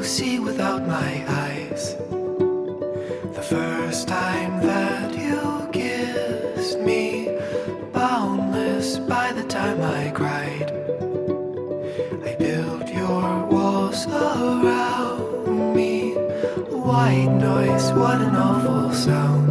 see without my eyes. The first time that you kissed me, boundless by the time I cried. I built your walls around me. White noise, what an awful sound.